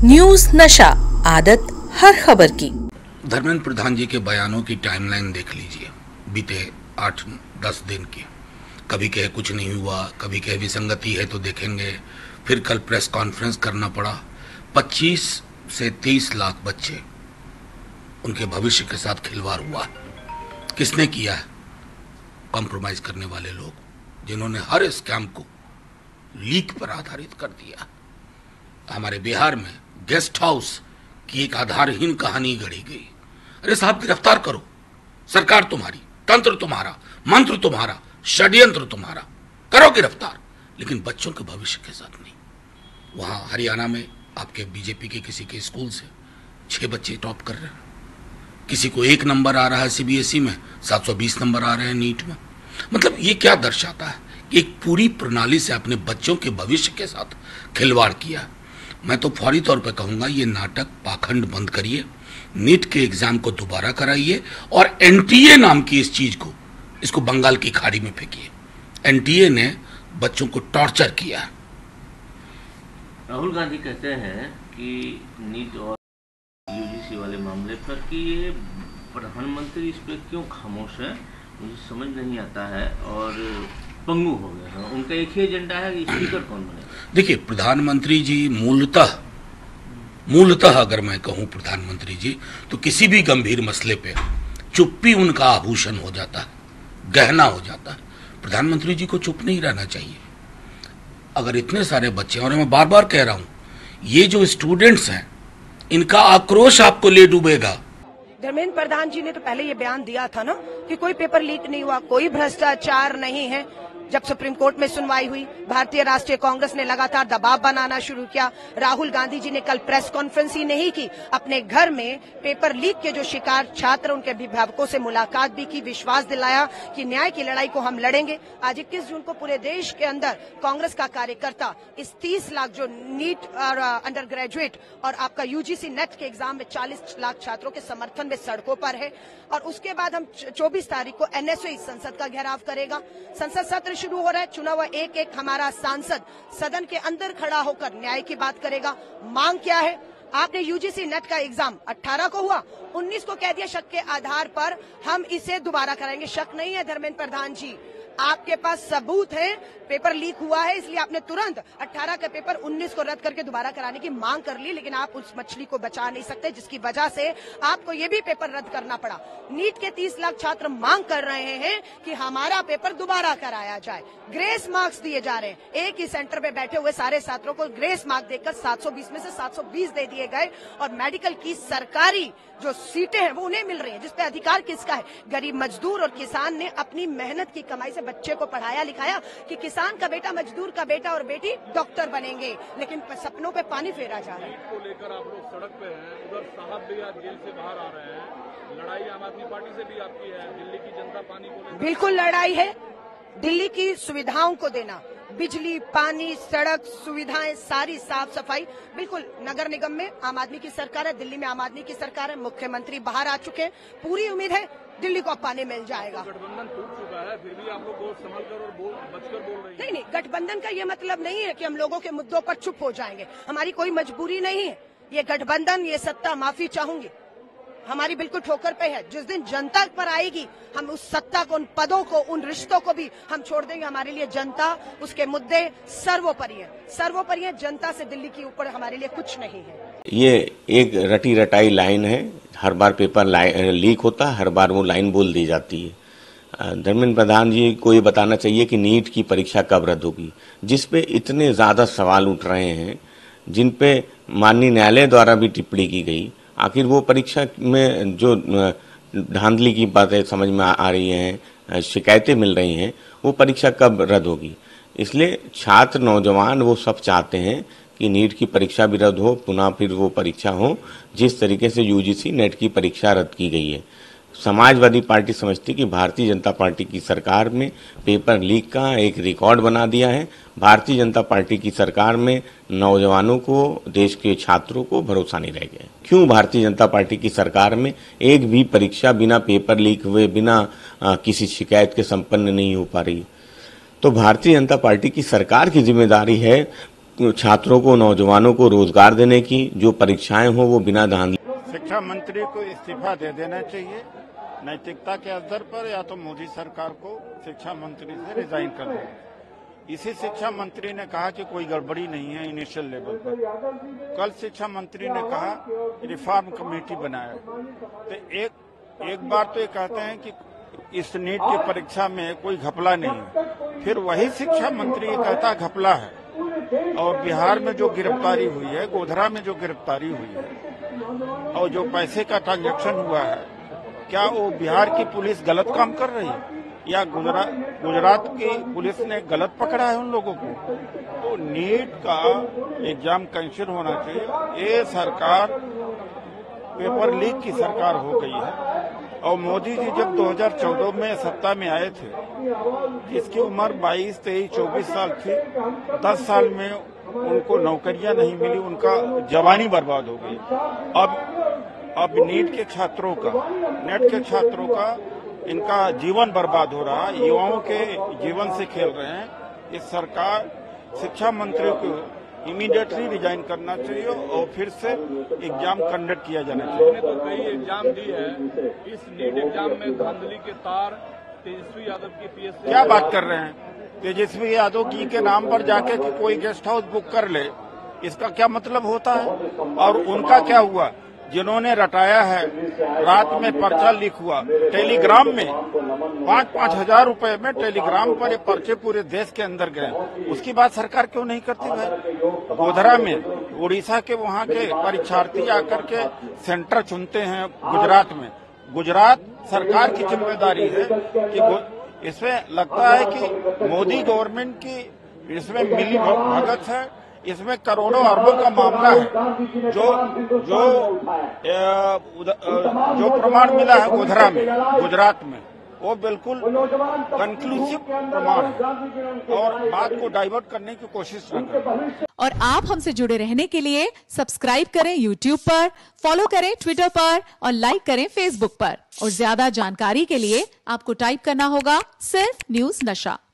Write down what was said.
News नशा, आदत हर खबर की। धर्मेंद्र प्रधान जी के बयानों की टाइमलाइन देख लीजिए, बीते 8-10 दिन की। कभी कहे कुछ नहीं हुआ, कभी कहे विसंगति है तो देखेंगे, फिर कल प्रेस कॉन्फ्रेंस करना पड़ा। 25 से 30 लाख बच्चे, उनके भविष्य के साथ खिलवाड़ हुआ। किसने किया है? कॉम्प्रोमाइज करने वाले लोग, जिन्होंने हर स्कैम को लीक पर आधारित कर दिया। हमारे बिहार में गेस्ट हाउस की एक आधारहीन कहानी गढ़ी गई। अरे साहब, गिरफ्तार करो, सरकार तुम्हारी, तंत्र तुम्हारा, मंत्र तुम्हारा, षड्यंत्र तुम्हारा, करो गिरफ्तार, लेकिन बच्चों के भविष्य के साथ नहीं। वहां हरियाणा में आपके बीजेपी के किसी के स्कूल से 6 बच्चे टॉप कर रहे हैं, किसी को 1 नंबर आ रहा है सीबीएसई में, 720 नंबर आ रहे हैं नीट में। मतलब ये क्या दर्शाता है कि एक पूरी प्रणाली से अपने बच्चों के भविष्य के साथ खिलवाड़ किया। मैं तो फौरी तौर पर कहूंगा, ये नाटक पाखंड बंद करिए, नीट के एग्जाम को दोबारा कराइए और एनटीए नाम की इस चीज को, इसको बंगाल की खाड़ी में फेंकिए। एनटीए ने बच्चों को टॉर्चर किया। राहुल गांधी कहते हैं कि नीट और यूजीसी वाले मामले पर कि ये प्रधानमंत्री इस पर क्यों खामोश है, मुझे समझ नहीं आता है और पंगु हो गए हैं। उनका एक ही एजेंडा है कि स्पीकर कौन बने। देखिए, प्रधानमंत्री जी मूलतः अगर मैं कहूं प्रधानमंत्री जी, तो किसी भी गंभीर मसले पे चुप्पी उनका आभूषण हो जाता है, गहना हो जाता है। प्रधानमंत्री जी को चुप नहीं रहना चाहिए। अगर इतने सारे बच्चे, और मैं बार बार कह रहा हूं, ये जो स्टूडेंट्स हैं, इनका आक्रोश आपको ले डूबेगा। धर्मेंद्र प्रधान जी ने तो पहले ये बयान दिया था ना कि कोई पेपर लीक नहीं हुआ, कोई भ्रष्टाचार नहीं है। जब सुप्रीम कोर्ट में सुनवाई हुई, भारतीय राष्ट्रीय कांग्रेस ने लगातार दबाव बनाना शुरू किया। राहुल गांधी जी ने कल प्रेस कॉन्फ्रेंस ही नहीं की, अपने घर में पेपर लीक के जो शिकार छात्र, उनके अभिभावकों से मुलाकात भी की, विश्वास दिलाया कि न्याय की लड़ाई को हम लड़ेंगे। आज 21 जून को पूरे देश के अंदर कांग्रेस का कार्यकर्ता इस 30 लाख जो नीट और अंडर ग्रेजुएट और आपका यूजीसी नेट के एग्जाम में 40 लाख छात्रों के समर्थन में सड़कों पर है। और उसके बाद हम 24 तारीख को एनएसओ संसद का घेराव करेगा। संसद सत्र शुरू हो रहा है, चुना हुआ एक हमारा सांसद सदन के अंदर खड़ा होकर न्याय की बात करेगा। मांग क्या है? आपने यूजीसी नेट का एग्जाम 18 को हुआ, 19 को कह दिया शक के आधार पर हम इसे दोबारा कराएंगे। शक नहीं है धर्मेंद्र प्रधान जी, आपके पास सबूत है, पेपर लीक हुआ है, इसलिए आपने तुरंत 18 का पेपर 19 को रद्द करके दोबारा कराने की मांग कर ली। लेकिन आप उस मछली को बचा नहीं सकते, जिसकी वजह से आपको ये भी पेपर रद्द करना पड़ा। नीट के 30 लाख छात्र मांग कर रहे हैं कि हमारा पेपर दोबारा कराया जाए। ग्रेस मार्क्स दिए जा रहे हैं, एक ही सेंटर पे बैठे हुए सारे छात्रों को ग्रेस मार्क देकर 720 में से 720 दे दिए गए। और मेडिकल की सरकारी जो सीटें हैं वो उन्हें मिल रही हैं, जिसपे अधिकार किसका है? गरीब मजदूर और किसान ने अपनी मेहनत की कमाई से बच्चे को पढ़ाया लिखाया कि किसान का बेटा, मजदूर का बेटा और बेटी डॉक्टर बनेंगे, लेकिन सपनों पे पानी फेरा जा रहा है। को लेकर आप लोग सड़क पे हैं, उधर साहब भी आज जेल से बाहर आ रहे हैं, लड़ाई आम आदमी पार्टी से भी आपकी है, दिल्ली की जनता पानी को लेकर। बिल्कुल लड़ाई है, दिल्ली की सुविधाओं को देना, बिजली, पानी, सड़क सुविधाएं, सारी साफ सफाई। बिल्कुल नगर निगम में आम आदमी की सरकार है, दिल्ली में आम आदमी की सरकार है, मुख्यमंत्री बाहर आ चुके हैं, पूरी उम्मीद है दिल्ली को पानी मिल जाएगा। गठबंधन टूट चुका है, फिर भी आप लोग बहुत संभल कर और बचकर बोल रहे हैं। नहीं, गठबंधन का ये मतलब नहीं है कि हम लोगों के मुद्दों पर चुप हो जाएंगे। हमारी कोई मजबूरी नहीं है। ये गठबंधन, ये सत्ता माफी चाहूंगी, हमारी बिल्कुल ठोकर पे है। जिस दिन जनता पर आएगी, हम उस सत्ता को, उन पदों को, उन रिश्तों को भी हम छोड़ देंगे। हमारे लिए जनता, उसके मुद्दे सर्वोपरि है, सर्वोपरि है। जनता से दिल्ली के ऊपर हमारे लिए कुछ नहीं है। ये एक रटी रटाई लाइन है, हर बार पेपर लीक होता है, हर बार वो लाइन बोल दी जाती है। धर्मेंद्र प्रधान जी को ये बताना चाहिए कि नीट की परीक्षा कब रद्द होगी, जिस पे इतने ज्यादा सवाल उठ रहे हैं, जिन पे माननीय न्यायालय द्वारा भी टिप्पणी की गई। आखिर वो परीक्षा में जो धांधली की बातें समझ में आ रही हैं, शिकायतें मिल रही हैं, वो परीक्षा कब रद्द होगी। इसलिए छात्र, नौजवान वो सब चाहते हैं कि नीट की परीक्षा भी रद्द हो, पुनः फिर वो परीक्षा हो जिस तरीके से यूजीसी नेट की परीक्षा रद्द की गई है। समाजवादी पार्टी समझती कि भारतीय जनता पार्टी की सरकार में पेपर लीक का एक रिकॉर्ड बना दिया है। भारतीय जनता पार्टी की सरकार में नौजवानों को, देश के छात्रों को भरोसा नहीं रह गया। क्यों भारतीय जनता पार्टी की सरकार में एक भी परीक्षा बिना पेपर लीक हुए, बिना किसी शिकायत के संपन्न नहीं हो पा रही? तो भारतीय जनता पार्टी की सरकार की जिम्मेदारी है छात्रों को, नौजवानों को रोजगार देने की जो परीक्षाएं हो वो बिना धांधली। शिक्षा मंत्री को इस्तीफा दे देना चाहिए नैतिकता के आधार पर, या तो मोदी सरकार को शिक्षा मंत्री से रिजाइन कर देना। इसी शिक्षा मंत्री ने कहा कि कोई गड़बड़ी नहीं है इनिशियल लेवल पर। कल शिक्षा मंत्री ने कहा रिफॉर्म कमेटी बनाया, तो एक बार तो ये कहते हैं कि इस नीट की परीक्षा में कोई घपला नहीं है, फिर वही शिक्षा मंत्री ये कहता घपला है। और बिहार में जो गिरफ्तारी हुई है, गोधरा में जो गिरफ्तारी हुई है और जो पैसे का ट्रांजैक्शन हुआ है, क्या वो बिहार की पुलिस गलत काम कर रही है या गुजरात की पुलिस ने गलत पकड़ा है उन लोगों को? तो नीट का एग्जाम कैंसिल होना चाहिए। ये सरकार पेपर लीक की सरकार हो गई है। और मोदी जी जब 2014 में सत्ता में आए थे, जिसकी उम्र 22, 23, 24 साल थी, 10 साल में उनको नौकरियां नहीं मिली, उनका जवानी बर्बाद हो गई। अब नीट के छात्रों का इनका जीवन बर्बाद हो रहा है, युवाओं के जीवन से खेल रहे हैं। इस सरकार शिक्षा मंत्री को इमीडिएटली रिजाइन करना चाहिए और फिर से एग्जाम कंडक्ट किया जाना चाहिए। तो कई एग्जाम दी है, इस नीट एग्जाम में धांधली के तार तेजस्वी यादव की पीएससी। क्या बात कर रहे हैं? तेजस्वी यादव की के नाम पर जाके कि कोई गेस्ट हाउस बुक कर ले, इसका क्या मतलब होता है? और उनका क्या हुआ? जिन्होंने रटाया है, रात में पर्चा लीक हुआ टेलीग्राम में, 5-5 हजार रुपए में टेलीग्राम पर ये पर्चे पूरे देश के अंदर गए। उसकी बात सरकार क्यों नहीं करती भाई? गोधरा में उड़ीसा के वहाँ के परीक्षार्थी आकर के सेंटर चुनते हैं गुजरात में। गुजरात सरकार की जिम्मेदारी है कि इसमें लगता है कि मोदी गवर्नमेंट की इसमें मिली भगत है, इसमें करोड़ों अरबों का मामला है। जो प्रमाण मिला है गोधरा में, गुजरात में, वो बिल्कुल कंक्लूसिव प्रमाण है और बात को डाइवर्ट करने की कोशिश न करें। और आप हमसे जुड़े रहने के लिए सब्सक्राइब करें YouTube पर, फॉलो करें Twitter पर और लाइक करें Facebook पर। और ज्यादा जानकारी के लिए आपको टाइप करना होगा सिर्फ न्यूज नशा।